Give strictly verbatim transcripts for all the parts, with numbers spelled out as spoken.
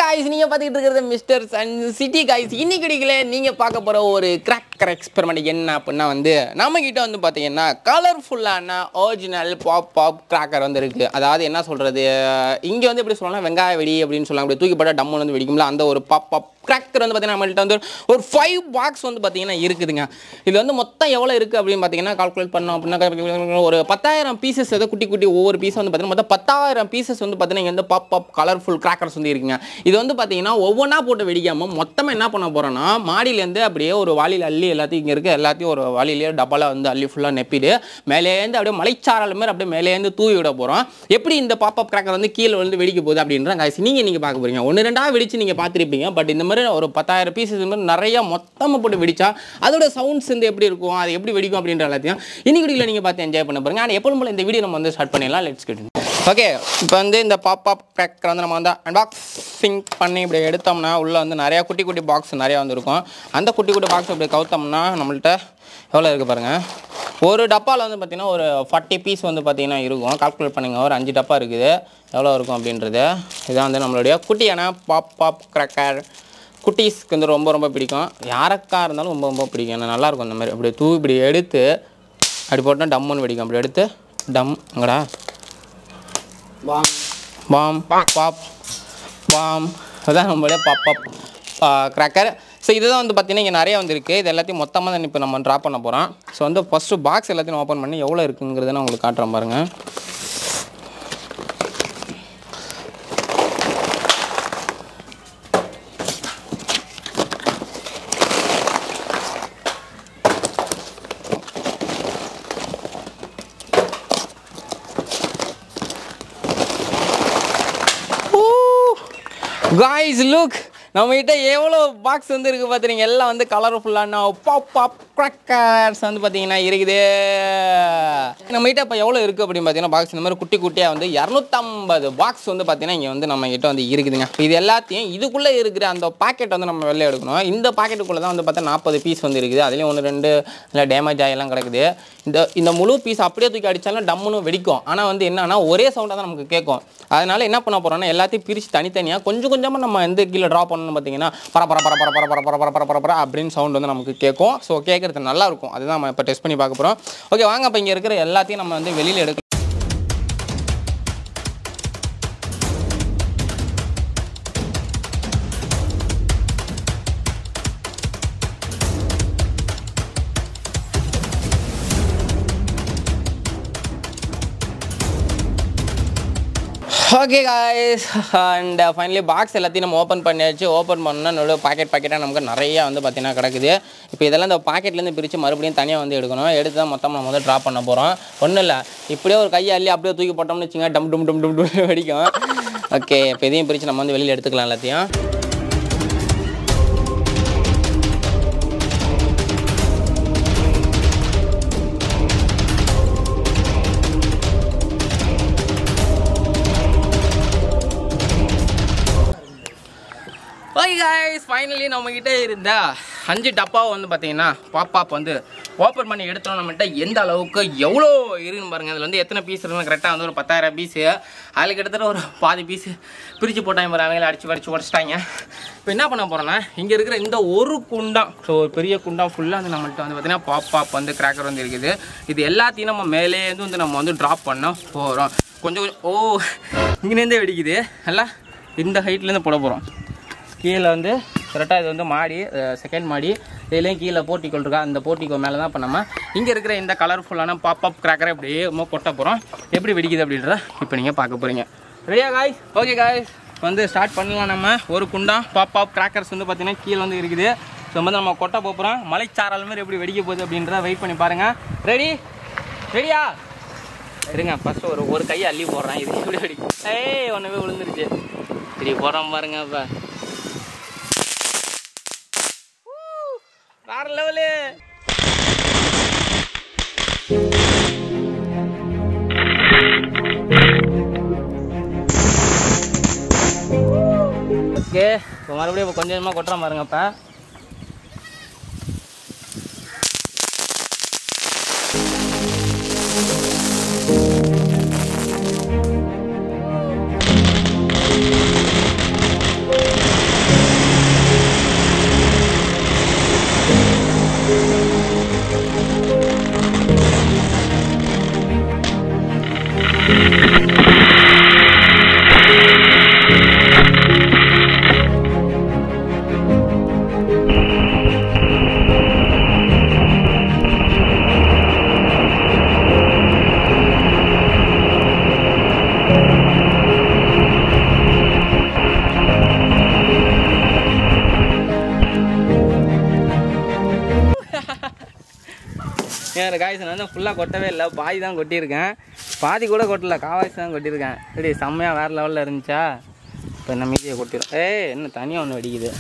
guys, நீங்க பாத்துக்கிட்டு இருக்கிறது மிஸ்டர் சன் சிட்டி guys. இன்னைக்கு வீடியோல நீங்க பார்க்க போற ஒரு கிராக்கர் எக்ஸ்பெரிமெண்ட் என்ன அப்படினா வந்து நம்ம கிட்ட வந்து பாத்தீங்கன்னா கலர்ஃபுல்லான ஒரிஜினல் பாப் பாப் கிராக்கர் வந்து இருக்கு. அதாவது என்ன சொல்றது, இங்க வந்து எப்படி சொல்லலாம், வெங்காய வெடி அப்படினு சொல்லலாம். அப்படி தூக்கி போட்டா டம்மு வந்து வெடிக்கும்ல, அந்த ஒரு பாப் பாப் கிராக்கர் வந்து பாத்தீங்கன்னா நம்மள்ட்ட வந்து ஒரு five பாக்ஸ் வந்து பாத்தீங்கன்னா இருக்குதுங்க. இது வந்து மொத்தம் எவ்வளவு இருக்கு அப்படினு பாத்தீங்கன்னா கால்குலேட் பண்ணோம் அப்படினா ஒரு பத்தாயிரம் பீசஸ் ஏதோ குட்டி குட்டி ஒவ்வொரு பீஸ் வந்து பாத்தீங்கன்னா மொத்தம் பத்தாயிரம் பீசஸ் வந்து பாத்தீங்கன்னா இங்க வந்து பாப் பாப் கலர்ஃபுல் கிராக்கர்ஸ் வந்து இருக்குங்க. இது வந்து பாத்தீங்கன்னா ஒவ்வொன்றா போட்டு வெடிக்காம மொத்தமா என்ன பண்ண போறோம்னா மாடியில இருந்து அப்படியே ஒரு வாளியில அள்ளி எல்லாத்தையும் இங்க இருக்க எல்லாத்தையும் ஒரு வாளியிலே டப்பால வந்து அள்ளி ஃபுல்லா நெப்பிடு மேலே இருந்து அப்படியே மலைச்சாரல் மாதிரி அப்படியே மேலே இருந்து தூவி விட போறோம். எப்படி இந்த பாப் அப் கிராக்கர் வந்து கீழ வந்து வெடிக்க போகுது அப்படின்ற गाइस நீங்க நீங்க பார்க்க போறீங்க. ஒன்னு ரெண்டா வெடிச்சு நீங்க பாத்திருப்பீங்க. பட் இந்த மாதிரி ஒரு பத்தாயிரம் பீசஸ் மாதிரி நிறைய மொத்தமா போட்டு வெடிச்சா அதோட சவுண்ட்ஸ் வந்து எப்படி இருக்கும், அது எப்படி வெடிக்கும் அப்படின்ற எல்லாத்தையும் இன்னைக்கு வீடியோல நீங்க பார்த்து என்ஜாய் பண்ண போறீங்க. ஆனா எப்பவும் போல இந்த வீடியோ நம்ம வந்து ஸ்டார்ட் பண்ணிடலாம். Let's get in. ஓகே, இப்போ வந்து இந்த பாப் அப் கிராக்கர் வந்து நம்ம வந்து அன்பாக்சிங் பண்ணி இப்படி எடுத்தோம்னா உள்ள வந்து நிறைய குட்டி குட்டி பாக்ஸ் நிறைய வந்து இருக்கும். அந்த குட்டி குட்டி பாக்ஸ் இப்படி கவுத்தோம்னா நம்மள்ட்ட எவ்வளோ இருக்குது பாருங்கள். ஒரு டப்பாவில் வந்து பார்த்திங்கன்னா ஒரு ஃபார்ட்டி பீஸ் வந்து பார்த்திங்கன்னா இருக்கும். கால்குலேட் பண்ணுங்கள், ஒரு அஞ்சு டப்பா இருக்குது, எவ்வளோ இருக்கும் அப்படின்றது. இதான் வந்து நம்மளுடைய குட்டியான பாப் பாப் கிராக்கர். குட்டீஸ்க்கு வந்து ரொம்ப ரொம்ப பிடிக்கும், யாருக்கா இருந்தாலும் ரொம்ப ரொம்ப பிடிக்கும். ஏன்னா நல்லாயிருக்கும். அந்த மாதிரி அப்படி தூவி இப்படி எடுத்து அப்படி போட்டால் டம்முன்னு வெடிக்கும். அப்படி எடுத்து டம் அங்கடா பாம் பாம் பாப் பாம், அதுதான் நம்மளுடைய பாப் பாப் கிராக்கர். ஸோ இதுதான் வந்து பார்த்திங்கன்னா இங்கே நிறைய வந்து இருக்குது. இது எல்லாத்தையும் மொத்தமாக தான் இப்போ நம்ம ட்ரா பண்ண போகிறோம். ஸோ வந்து ஃபஸ்ட்டு பாக்ஸ் எல்லாத்தையும் ஓப்பன் பண்ணி எவ்வளோ இருக்குங்கிறத நான் உங்களுக்கு காட்டுறேன் பாருங்கள். Guys, look, நம்ம கிட்ட எவ்வளோ பாக்ஸ் வந்து இருக்குது பார்த்துறீங்க. எல்லாம் வந்து கலர்ஃபுல்லான பாப் பாப் கிராக்கர்ஸ் வந்து பார்த்தீங்கன்னா இருக்குது. நம்ம கிட்ட இப்போ எவ்வளோ இருக்குது அப்படின்னு பார்த்தீங்கன்னா பாக்ஸ் இந்த மாதிரி குட்டி குட்டியாக வந்து இரநூத்தம்பது பாக்ஸ் வந்து பார்த்தீங்கன்னா இங்கே வந்து நம்ம கிட்ட வந்து இருக்குதுங்க. இது எல்லாத்தையும் இதுக்குள்ளே இருக்கிற அந்த பாக்கெட் வந்து நம்ம வெளில எடுக்கணும். இந்த பாக்கெட்டுக்குள்ளே தான் வந்து பார்த்தா நாற்பது பீஸ் வந்து இருக்குது. அதுலேயும் ஒன்று ரெண்டு இல்லை டேமேஜ் ஆகியெல்லாம் கிடக்குது. இந்த இந்த முழு பீஸ் அப்படியே தூக்கி அடித்தாலும் டம்முன்னு வெடிக்கும். ஆனால் வந்து என்னன்னா ஒரே சவுண்டாக தான் நமக்கு கேட்கும். அதனால் என்ன பண்ண போகிறோம்னா எல்லாத்தையும் பிரித்து தனித்தனியாக கொஞ்சம் கொஞ்சமாக நம்ம எந்த கீழே ட்ரா பண்ணணும் பார்த்தீங்கன்னா பர பர பர பர பர பர பர பர பர பர பர அப்படின்னு சவுண்ட் வந்து நமக்கு கேட்கும். ஸோ கேட்குறது நல்லாயிருக்கும். அதுதான் நம்ம இப்போ டெஸ்ட் பண்ணி பார்க்க போகிறோம். ஓகே, வாங்க இப்போ இங்கே இருக்கிற எல்லாத்தையும் நம்ம வந்து வெளியில் எடுக்கலாம். Okay guys, and finally box எல்லாத்தையும் நம்ம ஓப்பன் பண்ணியாச்சு. ஓப்பன் பண்ணால் நல்ல பாக்கெட் பாக்கெட்டாக நமக்கு நிறையா வந்து பார்த்திங்கன்னா கிடக்குது. இப்போ இதெல்லாம் இந்த பாக்கெட்லேருந்து பிரித்து மறுபடியும் தனியாக வந்து எடுக்கணும். எடுத்து தான் மொத்தமாக நம்ம வந்து ட்ரா பண்ண போகிறோம். ஒன்றும் இல்லை, இப்படியே ஒரு கையை அள்ளி அப்படியே தூக்கி போட்டோம்னு வச்சுங்க டம் டும் டும் டும் டும் வெடிக்கும். ஓகே, இப்போ இதையும் பிரித்து நம்ம வந்து வெளியில் எடுத்துக்கலாம் எல்லாத்தையும். ஓகே காய்ஸ், ஃபைனலி நம்மக்கிட்ட இருந்த அஞ்சு டப்பாவை வந்து பார்த்தீங்கன்னா பாப் பாப் வந்து ஓப்பன் பண்ணி எடுத்தோம். நம்மகிட்ட எந்த அளவுக்கு எவ்வளோ இருக்குன்னு பாருங்கள். அதில் வந்து எத்தனை பீஸ் இருக்குன்னு கரெக்டாக வந்து ஒரு பத்தாயிரம் பீஸு. அதில் கிட்டத்தட்ட ஒரு பாதி பீஸு பிரித்து போட்டாங்க பாரு, அவங்கள அடித்து வடிச்சு உடச்சிட்டாங்க. இப்போ என்ன பண்ண போகிறோன்னா இங்கே இருக்கிற இந்த ஒரு குண்டான், ஸோ ஒரு பெரிய குண்டான் ஃபுல்லாக வந்து நம்மள்கிட்ட வந்து பார்த்திங்கன்னா பாப் பாப் வந்து கிராக்கர் வந்து இருக்குது. இது எல்லாத்தையும் நம்ம மேலேருந்து வந்து நம்ம வந்து ட்ராப் பண்ண போகிறோம். கொஞ்சம் கொஞ்சம் ஓ இங்கேருந்தே வெடிக்குது. எல்லாம் இந்த ஹைட்லேருந்து போட போகிறோம். கீழே வந்து கரெக்டாக இது வந்து மாடி, செகண்ட் மாடி. இதுலேயும் கீழே போர்ட்டிக்கோல் இருக்கா, அந்த போர்ட்டிக்கோ மேலே தான் இப்போ நம்ம இங்கே இருக்கிற இந்த கலர்ஃபுல்லான பாப் அப் கிராக்கரை அப்படியே நம்ம கொட்ட போகிறோம். எப்படி வெடிக்குது அப்படின்றத இப்போ நீங்கள் பார்க்க போகிறீங்க. ரெடியா காய்ஸ்? ஓகே காய்ஸ், வந்து ஸ்டார்ட் பண்ணலாம். நம்ம ஒரு குண்டா பாப் அப் கிராக்கர்ஸ் வந்து பார்த்திங்கன்னா கீழே வந்து இருக்குது. ஸோ வந்து நம்ம கொட்ட போகிறோம். மலைச்சாரல் மாதிரி எப்படி வெடிக்க போகுது அப்படின்றத வெயிட் பண்ணி பாருங்கள். ரெடி ரெடியா இருங்க. ஃபஸ்ட்டு ஒரு ஒரு கையை அள்ளி போடுறேன். இது எப்படி வெடிக்கும்? ஏய், ஒன்றுமே விழுந்துருச்சு. இப்படி போடுறோம் பாருங்க. இப்போ வேற லெவலு. ஓகே, இப்போ மறுபடியும் இப்போ கொஞ்சம் கொஞ்சமாக கொட்டுறோம் பாருங்க. இப்போ வேறு காய்ஸ் நான் வந்து ஃபுல்லாக கொட்டவே இல்லை, பாதி தான் கொட்டியிருக்கேன். பாதி கூட கொட்டல, காவாய்ஸ் தான் கொட்டியிருக்கேன். சரி செம்மையாக வேறு லெவலில் இருந்துச்சா. இப்போ என்ன மீதியை கொட்டிடும். ஏய் என்ன தனியாக ஒன்று வெடிக்குது.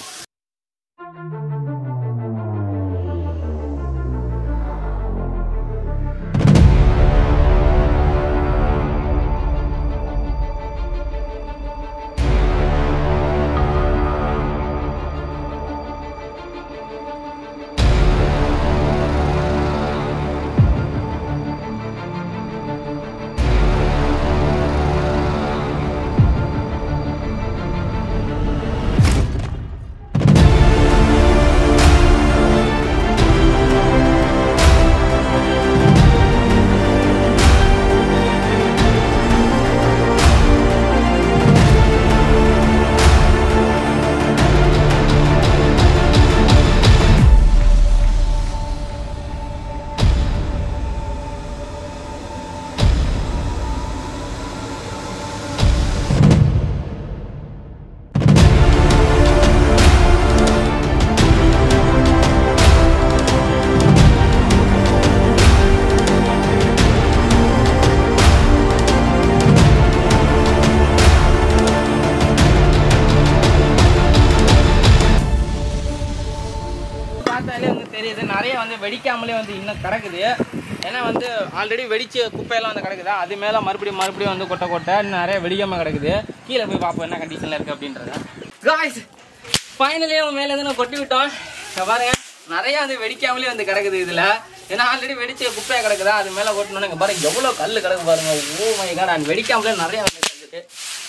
தெரியுது நிறைய வந்து வெடிக்காமலே வந்து இன்னும் கிடக்குது. ஏன்னா வந்து ஆல்ரெடி வெடிச்சு குப்பையெல்லாம் வந்து கிடக்குதா, அது மேலே மறுபடியும் மறுபடியும் வந்து கொட்டை கொட்டை நிறைய வெடிக்காமல் கிடக்குது. கீழே போய் பார்ப்போம் என்ன கண்டிஷனில் இருக்குது அப்படின்றத. காய்ஸ் ஃபைனலி நம்ம மேலே வந்து நான் கொட்டி விட்டோம். பாருங்க நிறைய வந்து வெடிக்காமலே வந்து கிடக்குது இதில். ஏன்னா ஆல்ரெடி வெடிச்சு குப்பையாக கிடக்குதா, அது மேலே கொட்டணும்னு இங்கே பாருங்க எவ்வளோ கல் கிடக்கு பாருங்க. ஓ மை காட், நான் வெடிக்காமலே நிறைய வந்து கிடக்குது.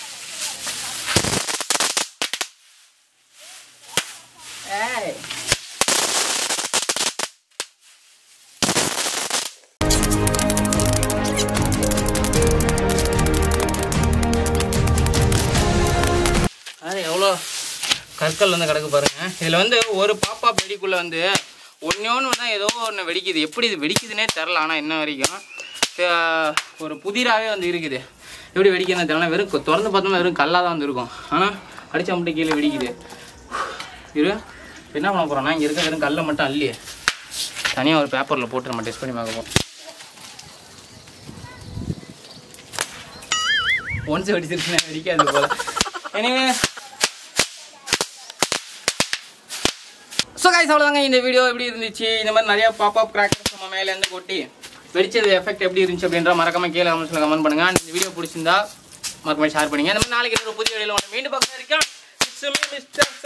ஏய் எவ்வளோ கற்கள் வந்து கிடக்கு பாருங்க. இதில் வந்து ஒரு பாப்பா வெடிக்குள்ளே வந்து ஒன்று ஒன்று தான் ஏதோ ஒன்று வெடிக்குது. எப்படி இது வெடிக்குதுன்னே தெரில. ஆனால் இன்ன வரைக்கும் ஒரு புதிராகவே வந்து இருக்குது. எப்படி வெடிக்கணும்னு தெரியல. வெறும் திறந்து பார்த்தோம்னா வெறும் கல்லாக தான் வந்து இருக்கும். ஆனால் அடித்தா மட்டும் கீழே வெடிக்குது. இரு என்ன பண்ண போகிறோன்னா இங்கே இருக்க வெறும் கல்லை மட்டும் அள்ளி தனியாக ஒரு பேப்பரில் போட்டு நம்ம டெஸ்ட் பண்ணி பார்ப்போம். ஒன்ஸ் வெடிச்சிருச்சுன்னா வெடிக்காது போல். எனிவே ஸோ கைஸ் அவ்வளோதாங்க இந்த வீடியோ. எப்படி இருந்துச்சு, இந்த மாதிரி நிறையா பாப்அப் கிராக்கர்ஸ் நம்ம மேலேருந்து கொட்டி வெடிச்சது எஃபெக்ட் எப்படி இருந்துச்சு அப்படின்ற மறக்காம கீழே கமெண்ட்ஸில் கமெண்ட் பண்ணுங்க. இந்த வீடியோ பிடிச்சிருந்தா மறக்காம ஷேர் பண்ணுங்க. இந்த மாதிரி நாளைக்கு ஒரு புதிய வீடியோவில் மீண்டும் பார்க்க இருக்கேன்.